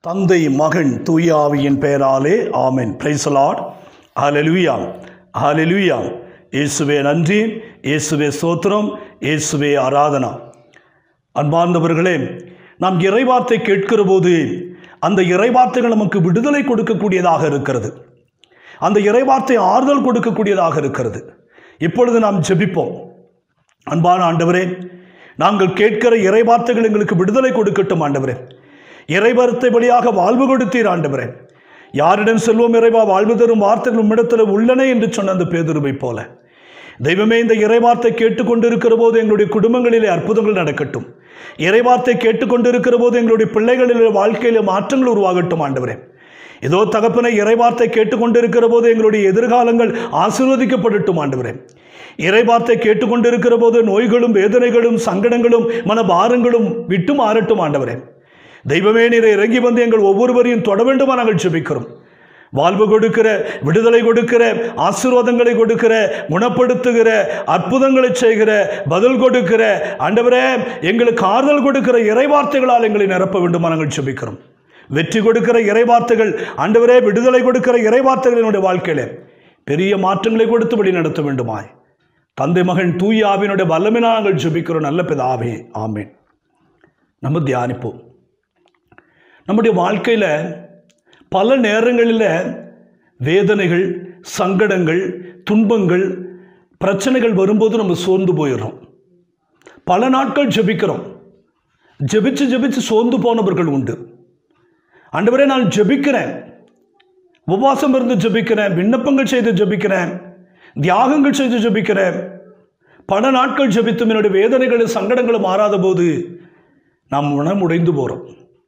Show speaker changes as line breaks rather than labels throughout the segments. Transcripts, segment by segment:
தந்தை மகன் தூய ஆவியின் பெயராலே ஆமென். Praise the Lord. ஹல்லேலூயா, ஹல்லேலூயா. இயேசுவே நன்றி, இயேசுவே ஸ்தோத்திரம், இயேசுவே ஆராதனா. அன்பார்ந்தவர்களே, நாம் இறைவார்த்தை கேட்கிற போது அந்த இறைவார்த்தைகள் நமக்கு விடுதலை கொடுக்கக்கூடியதாக இருக்கிறது. அந்த இறைவார்த்தை ஆறுதல் கொடுக்கக்கூடியதாக இருக்கிறது. இப்பொழுது நாம் ஜெபிப்போம். அன்பான ஆண்டவரே, நாங்கள் கேட்கிற இறைவார்த்தைகள் எங்களுக்கு விடுதலை கொடுக்கட்டும் ஆண்டவரே. இறைவார்த்தை வழியாக வாழ்வு கொடுத்தீர் ஆண்டவரே. யாரிடம் செல்வோம் இறைவா, வாழ்வு தரும் வார்த்தைகள் உம்மிடத்தில் உள்ளன என்று சொன்ன அந்த பேதுருவை போல தெய்வமே, இந்த இறைவார்த்தை கேட்டுக்கொண்டிருக்கிற போது எங்களுடைய குடும்பங்களிலே அற்புதங்கள் நடக்கட்டும். இறைவார்த்தை கேட்டுக்கொண்டிருக்கிற போது எங்களுடைய பிள்ளைகளிலே வாழ்க்கையிலே மாற்றங்கள் உருவாகட்டும் ஆண்டவரே. ஏதோ தகப்பனை, இறைவார்த்தை கேட்டுக்கொண்டிருக்கிற போது எங்களுடைய எதிர்காலங்கள் ஆசீர்வதிக்கப்படட்டும் ஆண்டவரே. இறைவார்த்தை கேட்டுக்கொண்டிருக்கிற போது நோய்களும் வேதனைகளும் சங்கடங்களும் மனபாரங்களும் விட்டு மாறட்டும் ஆண்டவரே. தெய்வமே, நீரை இறங்கி வந்து எங்கள் ஒவ்வொருவரையும் தொட வேண்டுமா நாங்கள் ஜெபிக்கிறோம். வாழ்வு கொடுக்கிற, விடுதலை கொடுக்கிற, ஆசீர்வாதங்களை கொடுக்கிற, குணப்படுத்துகிற, அற்புதங்களை செய்கிற, பதில் கொடுக்கிற ஆண்டவரே, எங்களுக்கு ஆறுதல் கொடுக்கிற இறைவார்த்தைகளால் எங்களை நிரப்ப வேண்டுமா நாங்கள் ஜெபிக்கிறோம். வெற்றி கொடுக்கிற இறைவார்த்தைகள் ஆண்டவரே, விடுதலை கொடுக்கிற இறைவார்த்தைகள் என்னுடைய வாழ்க்கையில பெரிய மாற்றங்களை கொடுத்து வழி நடத்த வேண்டுமாய் தந்தை மகன் தூய ஆவியினுடைய வல்லமையினால் நாங்கள் ஜெபிக்கிறோம். நல்ல பிதாவே, ஆமென். நம்ம தியானிப்போம். நம்முடைய வாழ்க்கையில் பல நேரங்களில் வேதனைகள், சங்கடங்கள், துன்பங்கள், பிரச்சனைகள் வரும்போது நம்ம சோர்ந்து போயிடுறோம். பல நாட்கள் ஜெபிக்கிறோம். ஜெபிச்சு ஜெபிச்சு சோர்ந்து போனவர்கள் உண்டு. ஆண்டவரே, நான் ஜெபிக்கிறேன், உபவாசம் இருந்து ஜெபிக்கிறேன், விண்ணப்பங்கள் செய்து ஜெபிக்கிறேன், தியாகங்கள் செய்து ஜெபிக்கிறேன். பல நாட்கள் ஜெபித்தும் என்னுடைய வேதனைகளும் சங்கடங்களும் மாறாத போது நாம் மனம் உடைந்து போகிறோம்.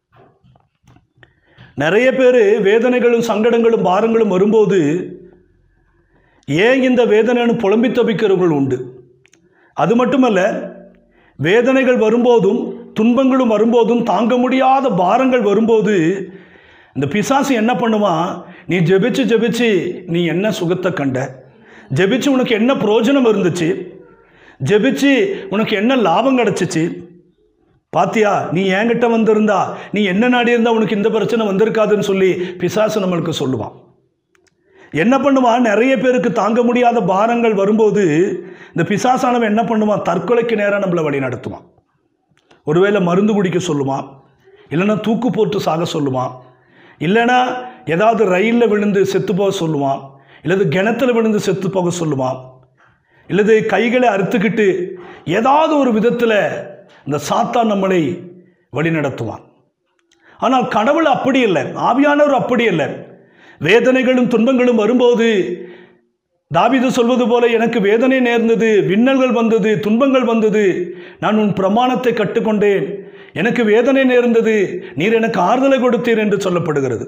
நிறைய பேர் வேதனைகளும் சங்கடங்களும் பாரங்களும் வரும்போது ஏன் இந்த வேதனைன்னு புலம்பி தவிக்கிறவர்கள் உண்டு. அது மட்டுமல்ல, வேதனைகள் வரும்போதும் துன்பங்களும் வரும்போதும் தாங்க முடியாத பாரங்கள் வரும்போது இந்த பிசாசு என்ன பண்ணுவான், நீ ஜெபிச்சு ஜெபிச்சு நீ என்ன சுகத்தை கண்ட, ஜெபிச்சு உனக்கு என்ன பிரயோஜனம் இருந்துச்சு, ஜெபிச்சு உனக்கு என்ன லாபம் கிடச்சிச்சு, பாத்தியா, நீ என்கிட்ட வந்திருந்தா, நீ என்ன நாடி இருந்தா உனக்கு இந்த பிரச்சனை வந்திருக்காதுன்னு சொல்லி பிசாசு நம்மளுக்கு சொல்லுவான். என்ன பண்ணுவான், நிறைய பேருக்கு தாங்க முடியாத பாரங்கள் வரும்போது இந்த பிசாசானவன் என்ன பண்ணுவான், தற்கொலைக்கு நேராக நம்மளை வழி நடத்துவான். ஒருவேளை மருந்து குடிக்க சொல்லுவான், இல்லைன்னா தூக்கு போட்டு சாக சொல்லுவான், இல்லைன்னா ஏதாவது ரயிலில் விழுந்து செத்து போக சொல்லுவான், இல்லது கிணத்துல விழுந்து செத்து போக சொல்லுவான், இல்லது கைகளை அறுத்துக்கிட்டு ஏதாவது ஒரு விதத்தில் இந்த சாத்தான் நம்மளை வழி நடத்துவான். ஆனால் கடவுள் அப்படி இல்லை, ஆவியானவர் அப்படி இல்லை. வேதனைகளும் துன்பங்களும் வரும்போது தாவீது சொல்வது போல, எனக்கு வேதனை நேர்ந்தது, விண்ணல்கள் வந்தது, துன்பங்கள் வந்தது, நான் உன் பிரமாணத்தை கற்றுக்கொண்டேன், எனக்கு வேதனை நேர்ந்தது, நீர் எனக்கு ஆறுதலை கொடுத்தீர் என்று சொல்லப்படுகிறது.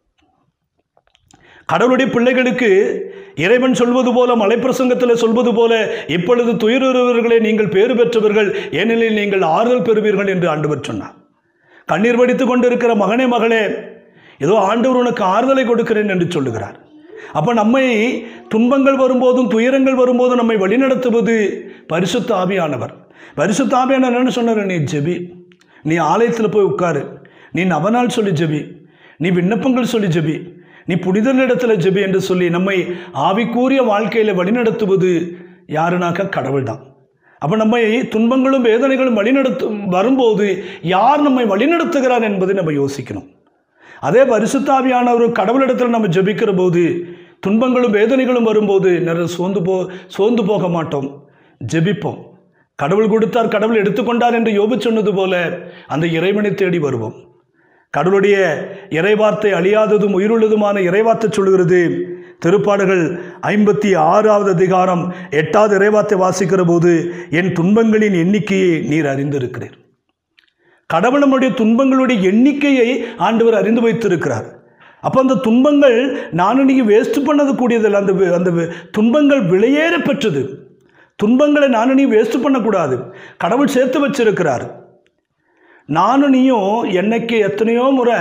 கடவுளுடைய பிள்ளைகளுக்கு இறைவன் சொல்வது போல, மலைப்பிரசங்கத்தில் சொல்வது போல, இப்பொழுது துயருறவர்களே நீங்கள் பேறு பெற்றவர்கள், ஏனெனில் நீங்கள் ஆறுதல் பெறுவீர்கள் என்று ஆண்டவர் சொன்னார். கண்ணீர் வடித்துக் கொண்டிருக்கிற மகனே மகளே, ஏதோ ஆண்டவர் உனக்கு ஆறுதலை கொடுக்கிறேன் என்று சொல்லுகிறார். அப்போ நம்மை துன்பங்கள் வரும்போதும் துயரங்கள் வரும்போதும் நம்மை வழிநடத்துவது பரிசுத்த ஆவியானவர். பரிசுத்த ஆவியானவர் என்ன சொன்னார், நீ ஜெபி, நீ ஆலயத்தில் போய் உட்காரு, நீ நவநாள் சொல்லி ஜெபி, நீ விண்ணப்பங்கள் சொல்லி ஜெபி, நீ புனிதரிடத்தில் ஜெபி என்று சொல்லி நம்மை ஆவிக்கூறிய வாழ்க்கையில் வழிநடத்துவது யாருனாக்க கடவுள் தான். அப்போ நம்மை துன்பங்களும் வேதனைகளும் வரும்போது யார் நம்மை வழிநடத்துகிறார் என்பதை நம்ம யோசிக்கணும். அதே பரிசுத்தாவியான ஒரு கடவுளிடத்தில் நம்ம ஜெபிக்கிற போது துன்பங்களும் வேதனைகளும் வரும்போது நிறைய சோர்ந்து போக மாட்டோம், ஜெபிப்போம். கடவுள் கொடுத்தார், கடவுள் எடுத்துக்கொண்டார் என்று யோபு சொன்னது போல அந்த இறைவனை தேடி வருவோம். கடவுளுடைய இறைவார்த்தை அழியாததும் உயிருள்ளதுமான இறைவார்த்தை சொல்கிறது. திருப்பாடல்கள் 56வது அதிகாரம் 8வது இறைவார்த்தை வாசிக்கிற போது, என் துன்பங்களின் எண்ணிக்கையை நீர் அறிந்திருக்கிறீர். கடவுள் நம்முடைய துன்பங்களுடைய எண்ணிக்கையை ஆண்டவர் அறிந்து வைத்திருக்கிறார். அப்போ அந்த துன்பங்கள் நானும் நீங்கள் வேஸ்ட் பண்ணது கூடியதில்லை. அந்த துன்பங்கள் விலையேற பெற்றது. துன்பங்களை நானும் நீ வேஸ்ட் பண்ணக்கூடாது, கடவுள் சேர்த்து வச்சிருக்கிறார். நானும் நீயும் என்னைக்கு எத்தனையோ முறை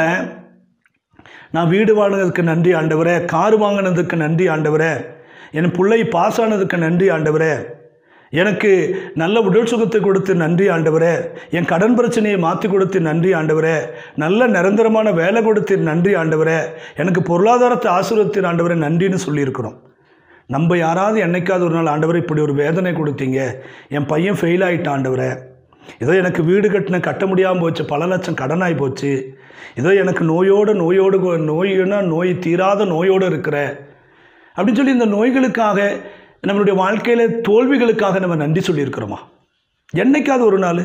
நான் வீடு வாங்கினதுக்கு நன்றி ஆண்டவரே, கார் வாங்கினதுக்கு நன்றி ஆண்டவரே, என் பிள்ளை பாஸ் ஆனதுக்கு நன்றி ஆண்டவரே, எனக்கு நல்ல உடல் சுகத்தை கொடுத்து நன்றி ஆண்டவரே, என் கடன் பிரச்சனையை மாற்றி கொடுத்து நன்றி ஆண்டவரே, நல்ல நிரந்தரமான வேலை கொடுத்து நன்றி ஆண்டவரே, எனக்கு பொருளாதாரத்தை ஆசீர்வதித்து ஆண்டவரே நன்றின்னு சொல்லியிருக்கிறோம். நம்ம யாராவது என்னைக்காவது ஒரு நாள் ஆண்டவரே இப்படி ஒரு வேதனை கொடுத்தீங்க, என் பையன் ஃபெயில் ஆகிட்டான் ஆண்டவரே, ஏதோ எனக்கு வீடு கட்ட முடியாமல் போச்சு, பல லட்சம் கடனாகி போச்சு, ஏதோ எனக்கு நோய்னா நோய் தீராத நோயோடு இருக்கிற அப்படின்னு சொல்லி இந்த நோய்களுக்காக நம்மளுடைய வாழ்க்கையில் தோல்விகளுக்காக நம்ம நன்றி சொல்லியிருக்கிறோமா? என்னைக்காவது ஒரு நாள்?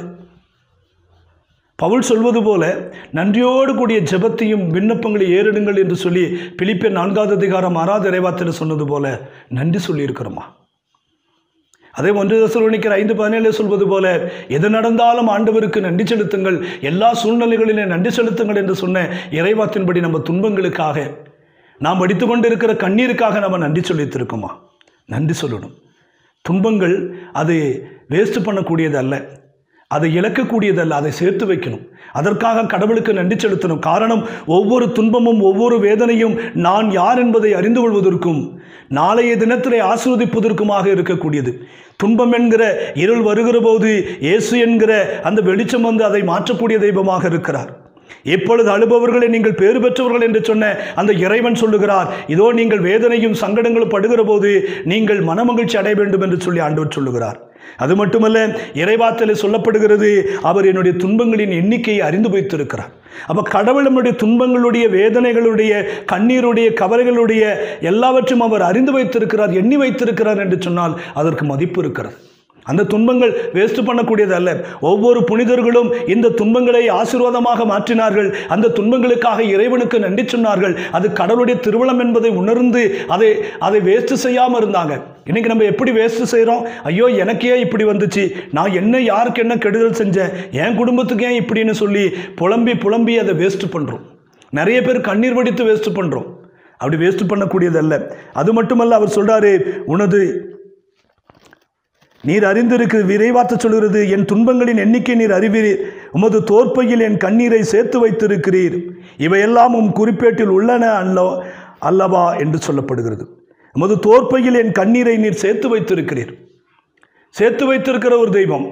பவுல் சொல்வது போல நன்றியோடு கூடிய ஜெபத்தையும் விண்ணப்பங்களை ஏறிடுங்கள் என்று சொல்லி பிலிப்பியர் 4வது அதிகாரம் 6வது இறைவார்த்தையில் சொன்னது போல நன்றி சொல்லியிருக்கிறோமா? அதே 1 தெசலோனிக்கர் 5:17 சொல்வது போல எது நடந்தாலும் ஆண்டவருக்கு நன்றி செலுத்துங்கள், எல்லா சூழ்நிலைகளிலே நன்றி செலுத்துங்கள் என்று சொன்ன இறைவார்த்தையின்படி நம்ம துன்பங்களுக்காக நாம் வடித்து கொண்டு இருக்கிற கண்ணீருக்காக நம்ம நன்றி சொல்லித்திருக்கோமா? நன்றி சொல்லணும். துன்பங்கள் அது வேஸ்ட் பண்ணக்கூடியது அல்ல, அதை இழக்கக்கூடியதல்ல, அதை சேர்த்து வைக்கணும். அதற்காக கடவுளுக்கு நன்றி செலுத்தணும். காரணம், ஒவ்வொரு துன்பமும் ஒவ்வொரு வேதனையும் நான் யார் என்பதை அறிந்து கொள்வதற்கும் நாளைய தினத்திலே ஆசீர்வதிப்பதற்குமாக இருக்கக்கூடியது. துன்பம் என்கிற இருள் வருகிற போது இயேசு என்கிற அந்த வெளிச்சம் வந்து அதை மாற்றக்கூடிய தெய்வமாக இருக்கிறார். எப்பொழுது அழுபவர்களை நீங்கள் பேறு பெற்றவர்கள் என்று சொன்ன அந்த இறைவன் சொல்லுகிறார், இதோ நீங்கள் வேதனையும் சங்கடங்களும் படுகிற போது நீங்கள் மனமகிழ்ச்சி அடைய வேண்டும் என்று சொல்லி ஆண்டவர் சொல்லுகிறார். அது மட்டுமல்ல, இறைவார்த்தையில் சொல்லப்படுகிறது, அவர் என்னுடைய துன்பங்களின் எண்ணிக்கையை அறிந்து வைத்திருக்கிறார். அப்போ கடவுள் நம்முடைய துன்பங்களுடைய, வேதனைகளுடைய, கண்ணீருடைய, கவலைகளுடைய எல்லாவற்றையும் அவர் அறிந்து வைத்திருக்கிறார், எண்ணி வைத்திருக்கிறார் என்று சொன்னால் அதற்கு மதிப்பு இருக்கிறது. அந்த துன்பங்கள் வேஸ்ட் பண்ணக்கூடியது அல்ல. ஒவ்வொரு புனிதர்களும் இந்த துன்பங்களை ஆசீர்வாதமாக மாற்றினார்கள். அந்த துன்பங்களுக்காக இறைவனுக்கு நன்றி சொன்னார்கள். அது கடவுளுடைய திருவுளம் என்பதை உணர்ந்து அதை வேஸ்ட் செய்யாமல் இருந்தாங்க. இன்னைக்கு நம்ம எப்படி வேஸ்ட் செய்கிறோம்? ஐயோ எனக்கு ஏன் இப்படி வந்துச்சு, நான் என்ன யாருக்கு என்ன கெடுதல் செஞ்சேன், என் குடும்பத்துக்கு ஏன் இப்படின்னு சொல்லி புலம்பி அதை வேஸ்ட் பண்ணுறோம். நிறைய பேர் கண்ணீர் வடித்து வேஸ்ட் பண்ணுறோம். அப்படி வேஸ்ட் பண்ணக்கூடியது அல்ல. அது மட்டுமல்ல, அவர் சொல்றாரு, உனது நீர் அறிந்திருக்கு விரைவாத்த சொல்கிறது, என் துன்பங்களின் எண்ணிக்கை நீர் அறிவீர், உமது தோற்பையில் என் கண்ணீரை சேர்த்து வைத்திருக்கிறீர், இவையெல்லாம் உம் குறிப்பேட்டில் உள்ளன அல்லவா என்று சொல்லப்படுகிறது. உமது தோற்பையில் என் கண்ணீரை நீர் சேர்த்து வைத்திருக்கிறீர். சேர்த்து வைத்திருக்கிற ஒரு தெய்வம்.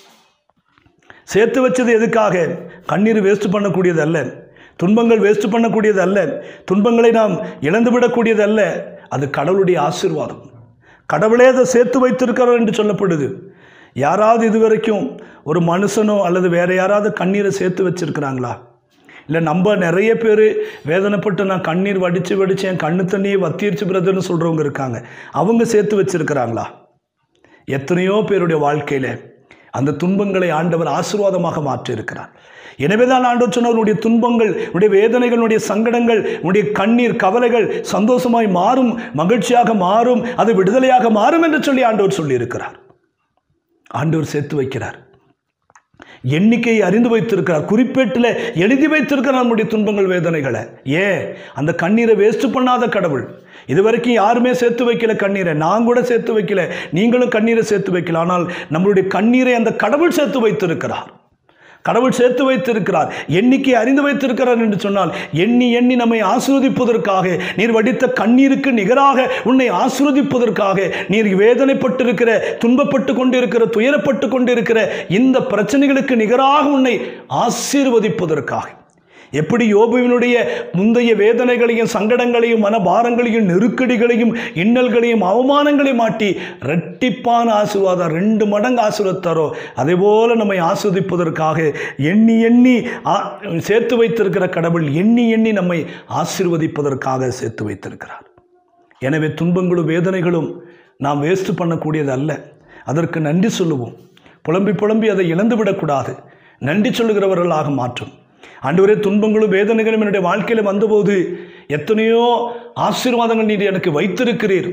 சேர்த்து வச்சது எதுக்காக? கண்ணீர் வேஸ்ட் பண்ணக்கூடியது அல்ல, துன்பங்கள் வேஸ்ட் பண்ணக்கூடியது அல்ல, துன்பங்களை நாம் இழந்துவிடக்கூடியது அல்ல. அது கடவுளுடைய ஆசீர்வாதம். கடவுளே அதை சேர்த்து வைத்திருக்கிறார் என்று சொல்லப்படுது. யாராவது இதுவரைக்கும் ஒரு மனுஷனோ அல்லது வேற யாராவது கண்ணீரை சேர்த்து வச்சிருக்கிறாங்களா? இல்லை நம்ம நிறைய பேர் வேதனைப்பட்டு நான் கண்ணீர் வடித்து என் கண்ணு தண்ணியை வத்திருச்சு பிரதர்னு சொல்கிறவங்க இருக்காங்க. அவங்க சேர்த்து வச்சிருக்கிறாங்களா? எத்தனையோ பேருடைய வாழ்க்கையில் அந்த துன்பங்களை ஆண்டவர் ஆசீர்வாதமாக மாற்றியிருக்கிறார். எனவேதான் ஆண்டவர் சொன்னார், உன்னுடைய துன்பங்கள், உன்னுடைய வேதனைகள், உன்னுடைய சங்கடங்கள், உன்னுடைய கண்ணீர் கவலைகள் சந்தோஷமாய் மாறும், மகிழ்ச்சியாக மாறும், அது விடுதலையாக மாறும் என்று சொல்லி ஆண்டவர் சொல்லியிருக்கிறார். ஆண்டவர் சேர்த்து வைக்கிறார், எண்ணிக்கையை அறிந்து வைத்திருக்கிறார், குறிப்பேட்டில் எழுதி வைத்திருக்கிறார் நம்முடைய துன்பங்கள் வேதனைகளை. ஏன்? அந்த கண்ணீரை வேஸ்ட் பண்ணாத கடவுள். இதுவரைக்கும் யாருமே சேர்த்து வைக்கல கண்ணீரை, நான் கூட சேர்த்து வைக்கல, நீங்களும் கண்ணீரை சேர்த்து வைக்கல. ஆனால் நம்மளுடைய கண்ணீரை அந்த கடவுள் சேர்த்து வைத்திருக்கிறார். கடவுள் சேர்த்து வைத்திருக்கிறார், எண்ணிக்கை அறிந்து வைத்திருக்கிறார் என்று சொன்னால் எண்ணி எண்ணி நம்மை ஆசீர்வதிப்பதற்காக, நீர் வடித்த கண்ணீருக்கு நிகராக உன்னை ஆசீர்வதிப்பதற்காக, நீர் வேதனைப்பட்டிருக்கிற, துன்பப்பட்டு கொண்டிருக்கிற, துயரப்பட்டு கொண்டிருக்கிற இந்த பிரச்சனைகளுக்கு நிகராக உன்னை ஆசீர்வதிப்பதற்காக. எப்படி யோபுவினுடைய முந்தைய வேதனைகளையும் சங்கடங்களையும் மனபாரங்களையும் நெருக்கடிகளையும் இன்னல்களையும் அவமானங்களையும் மாட்டி இரட்டிப்பான ஆசீர்வாதம் 2 மடங்கு ஆசீர்வதித்தாரோ, அதே போல நம்மை ஆசீர்வதிப்பதற்காக எண்ணி எண்ணி சேர்த்து வைத்திருக்கிற கடவுள் எண்ணி எண்ணி நம்மை ஆசீர்வதிப்பதற்காக சேர்த்து வைத்திருக்கிறார். எனவே துன்பங்களும் வேதனைகளும் நாம் வேஸ்ட் பண்ணக்கூடியது அல்ல. அதற்கு நன்றி சொல்லுவோம். புலம்பி அதை இழந்துவிடக்கூடாது. நன்றி சொல்லுகிறவர்களாக மாற்றும். ஆண்டவரே, துன்பங்களும் வேதனைகளும் என்னுடைய வாழ்க்கையில் வந்தபோது எத்தனையோ ஆசீர்வாதங்கள் நீர் எனக்கு வைத்திருக்கிறீர்.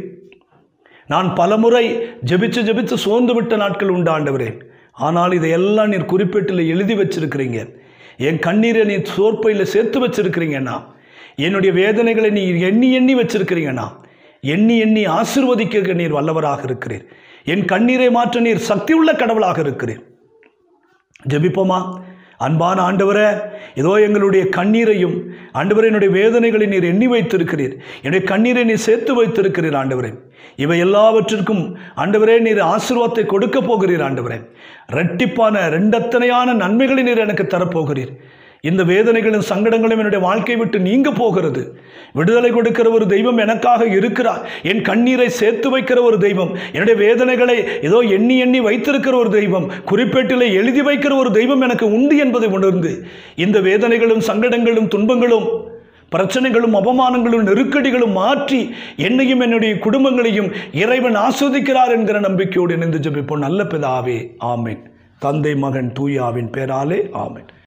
நான் பலமுறை ஜெபிச்சு சோர்ந்து விட்ட நாட்கள் உண்டு ஆண்டவரே. ஆனால் இதையெல்லாம் நீர் குறிப்பேட்டில் எழுதி வச்சிருக்கிறீங்க. என் கண்ணீரை நீர் சோர்ப்பையில் சேர்த்து வச்சிருக்கிறீங்கண்ணா. என்னுடைய வேதனைகளை நீர் எண்ணி எண்ணி வச்சிருக்கிறீங்கண்ணா. எண்ணி எண்ணி ஆசீர்வதிக்க நீர் வல்லவராக இருக்கிறீர். என் கண்ணீரை மாற்ற நீர் சக்தி உள்ள கடவுளாக இருக்கிறீர். ஜெபிப்போமா? அன்பான ஆண்டவரே, ஏதோ எங்களுடைய கண்ணீரையும் ஆண்டவரே, என்னுடைய வேதனைகளை நீர் எண்ணி வைத்திருக்கிறீர். என்னுடைய கண்ணீரை நீர் சேர்த்து வைத்திருக்கிறீர் ஆண்டவரே. இவை எல்லாவற்றிற்கும் ஆண்டவரே நீர் ஆசீர்வாதத்தை கொடுக்க போகிறீர் ஆண்டவரே. இரட்டிப்பான இரண்டத்தனையான நன்மைகளை நீர் எனக்கு தரப்போகிறீர். இந்த வேதனைகளும் சங்கடங்களும் என்னுடைய வாழ்க்கை விட்டு நீங்க போகிறது. விடுதலை கொடுக்கிற ஒரு தெய்வம் எனக்காக இருக்கிறார். என் கண்ணீரை சேர்த்து வைக்கிற ஒரு தெய்வம், என்னுடைய வேதனைகளை ஏதோ எண்ணி எண்ணி வைத்திருக்கிற ஒரு தெய்வம், குறிப்பேட்டிலே எழுதி வைக்கிற ஒரு தெய்வம் எனக்கு உண்டு என்பதை உணர்ந்து இந்த வேதனைகளும் சங்கடங்களும் துன்பங்களும் பிரச்சனைகளும் அவமானங்களும் நெருக்கடிகளும் மாற்றி என்னையும் என்னுடைய குடும்பங்களையும் இறைவன் ஆஸ்வதிக்கிறார் என்கிற நம்பிக்கையோடு இணைந்து ஜெபிப்போம். நல்ல பிதாவே, ஆமென். தந்தை, மகன், தூய ஆவியின் பேராலே ஆமென்.